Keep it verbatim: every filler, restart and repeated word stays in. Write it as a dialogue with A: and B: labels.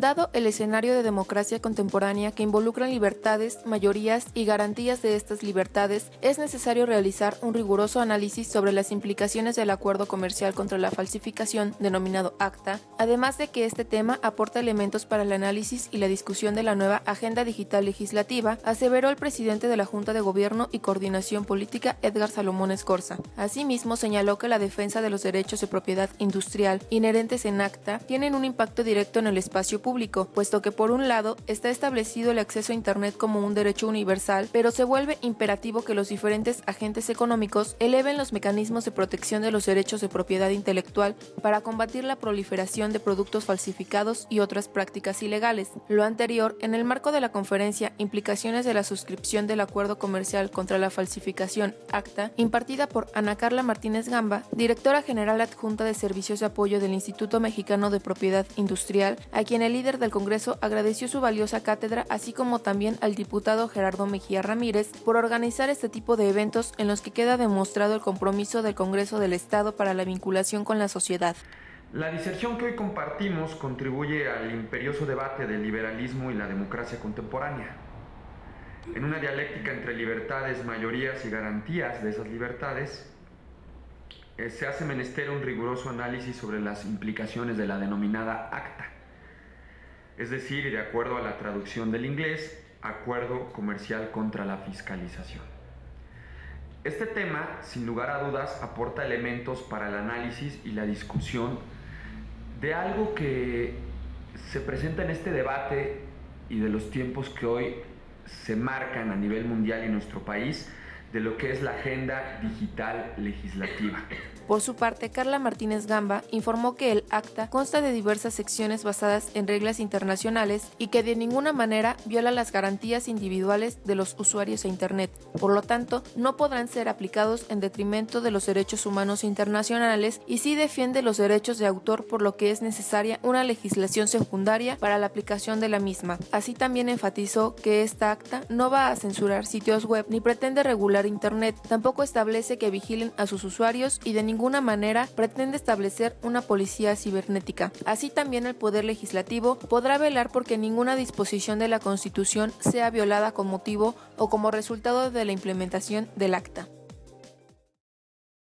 A: Dado el escenario de democracia contemporánea que involucra libertades, mayorías y garantías de estas libertades, es necesario realizar un riguroso análisis sobre las implicaciones del acuerdo comercial contra la falsificación, denominado ACTA, además de que este tema aporta elementos para el análisis y la discusión de la nueva Agenda Digital Legislativa, aseveró el presidente de la Junta de Gobierno y Coordinación Política, Edgar Salomón Escorza. Asimismo, señaló que la defensa de los derechos de propiedad industrial inherentes en ACTA tienen un impacto directo en el espacio público, puesto que por un lado está establecido el acceso a Internet como un derecho universal, pero se vuelve imperativo que los diferentes agentes económicos eleven los mecanismos de protección de los derechos de propiedad intelectual para combatir la proliferación de productos falsificados y otras prácticas ilegales. Lo anterior, en el marco de la conferencia Implicaciones de la suscripción del Acuerdo Comercial contra la Falsificación ACTA, impartida por Ana Carla Martínez Gamba, directora general adjunta de Servicios de Apoyo del Instituto Mexicano de Propiedad Industrial, a quien el líder del Congreso agradeció su valiosa cátedra, así como también al diputado Gerardo Mejía Ramírez por organizar este tipo de eventos en los que queda demostrado el compromiso del Congreso del Estado para la vinculación con la sociedad.
B: La diserción que hoy compartimos contribuye al imperioso debate del liberalismo y la democracia contemporánea. En una dialéctica entre libertades, mayorías y garantías de esas libertades, eh, se hace menester un riguroso análisis sobre las implicaciones de la denominada ACTA. Es decir, de acuerdo a la traducción del inglés, Acuerdo Comercial contra la Fiscalización. Este tema, sin lugar a dudas, aporta elementos para el análisis y la discusión de algo que se presenta en este debate y de los tiempos que hoy se marcan a nivel mundial y en nuestro país, de lo que es la Agenda Digital Legislativa.
A: Por su parte, Carla Martínez Gamba informó que el ACTA consta de diversas secciones basadas en reglas internacionales y que de ninguna manera viola las garantías individuales de los usuarios a Internet. Por lo tanto, no podrán ser aplicados en detrimento de los derechos humanos internacionales y sí defiende los derechos de autor, por lo que es necesaria una legislación secundaria para la aplicación de la misma. Así también enfatizó que esta ACTA no va a censurar sitios web ni pretende regular Internet, tampoco establece que vigilen a sus usuarios y de ninguna manera pretende establecer una policía cibernética. Así también el Poder Legislativo podrá velar porque ninguna disposición de la Constitución sea violada con motivo o como resultado de la implementación del ACTA.